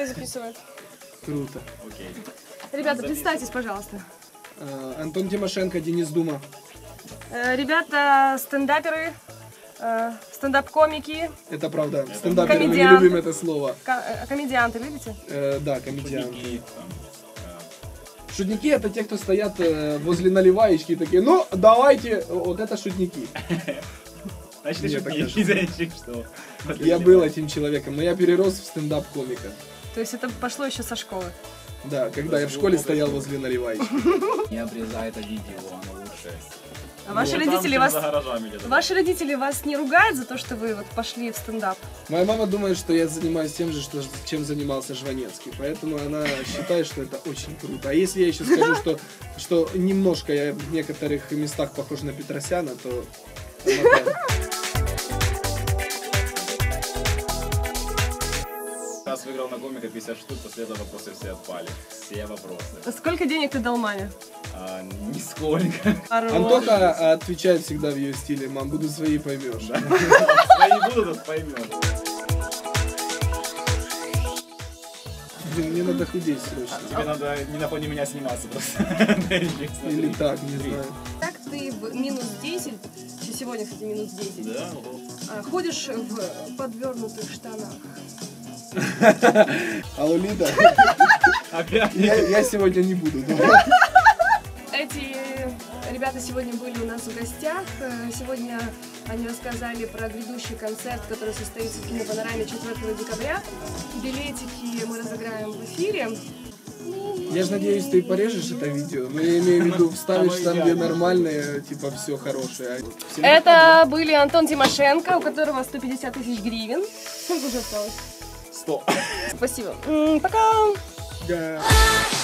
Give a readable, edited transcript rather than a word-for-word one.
я записываю. Круто. Окей. Ребята, представьтесь, пожалуйста. Антон Тимошенко, Денис Дума. Ребята, стендаперы, стендап-комики. Это правда. Стендаперы, мы не Комедианты. любим это слово. Комедианты, любите? Да, комедианты. Шутники, Шутники — это те, кто стоят возле наливаечки и такие, ну, давайте, вот это шутники. Значит, ты Нет, шутник, значит, что? Я был этим человеком, но я перерос в стендап-комика. То есть это пошло еще со школы. Да, когда я в школе стоял возле наливаечки. Не обрезай это видео, оно лучшее. А ваши Ну, там, родители чем вас... за гаражами где-то. Ваши родители вас не ругают за то, что вы вот пошли в стендап? Моя мама думает, что я занимаюсь тем же, чем занимался Жванецкий, поэтому она считает, что это очень круто. А если я еще скажу, что немножко я в некоторых местах похож на Петросяна, то... Раз выиграл на комика 50 штук, после этого вопросы все отпали. Все вопросы. А сколько денег ты дал маме? Нисколько. Антоха отвечает всегда в ее стиле: мам, буду свои, поймешь. Свои будут, поймешь. Блин, мне надо худеть срочно. Тебе надо не на фоне меня сниматься просто. Или так, не знаю. Как ты в минус 10, сегодня, кстати, минус 10, Да? ходишь в подвернутых штанах? А Лолита? Опять? Я сегодня не буду. Эти ребята сегодня были у нас в гостях. Сегодня они рассказали про грядущий концерт, который состоится в кинопанораме 4 декабря. Билетики мы разыграем в эфире. Я же надеюсь, ты порежешь это видео. Но я имею в виду, вставишь там, где нормальные, типа, все хорошее. Это были Антон Тимошенко, у которого 150 тысяч гривен. Сколько уже осталось? 100. Спасибо. Пока! Да.